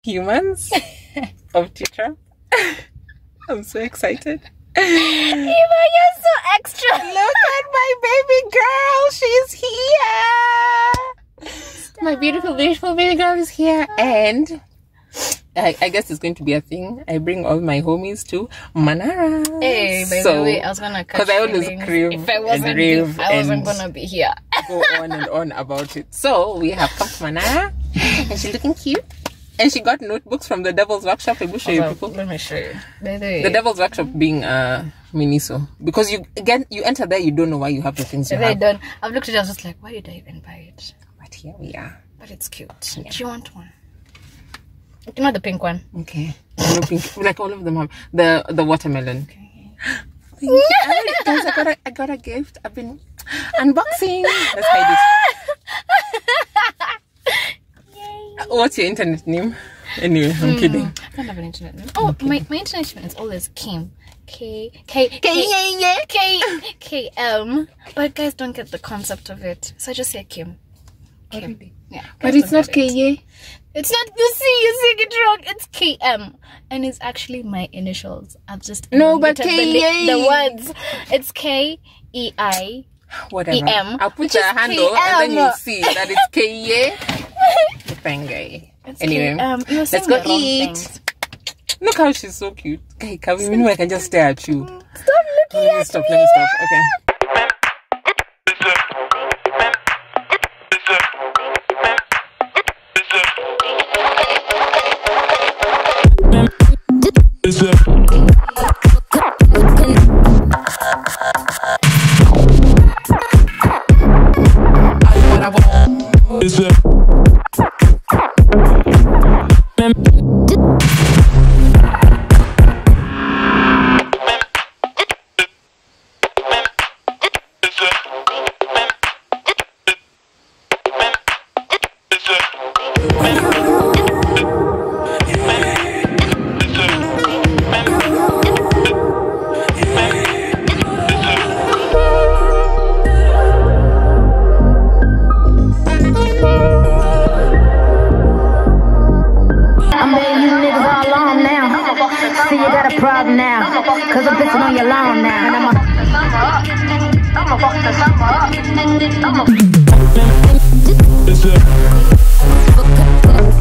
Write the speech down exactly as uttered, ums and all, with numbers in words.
humans of teacher. I'm so excited. Eva, you're so extra. Look at my baby girl. She's here. Stop. My beautiful, beautiful baby girl is here. And I, I guess it's going to be a thing. I bring all my homies to Manara. Hey, by so, the way, I was gonna because I always crave if I wasn't, and rave I wasn't and gonna be here. go on and on about it. So we have come to Manara, and she's looking cute. And she got notebooks from the Devil's Workshop. I will show you people. Let me show you. By the way, the Devil's Workshop being uh Miniso, because you again you enter there, you don't know why you have the things you I have. don't. I've looked at it. I was just like, why did I even buy it? But here we are. But it's cute. Yeah. Do you want one? You know the pink one. Okay. No pink. Like all of them have the the watermelon. Okay. Thank you. Guys, I got a, I got a gift. I've been unboxing. Let's hide it. What's your internet name? Anyway, I'm mm, kidding. I don't have an internet name. Oh, my, my internet name is always Kim. K K K K K K M. But guys don't get the concept of it, so I just say Kim. Kim. Already. Yeah. But it's not K Y. It's not. You see, you saying it wrong. It's K M, and it's actually my initials. I've just no, but K Y. The, the words. It's K E I. Whatever. E M. I'll put your handle K M. And then you'll see that it's K Y. Anyway, um, let's go eat. Things. Look how she's so cute. Okay, can we mean I can just stare at you? Stop looking let me at stop, me. Let me stop. Okay. Problem now, cause I'm pissing on your lawn now, and I'm a I'm a fuck the summer up. I'm a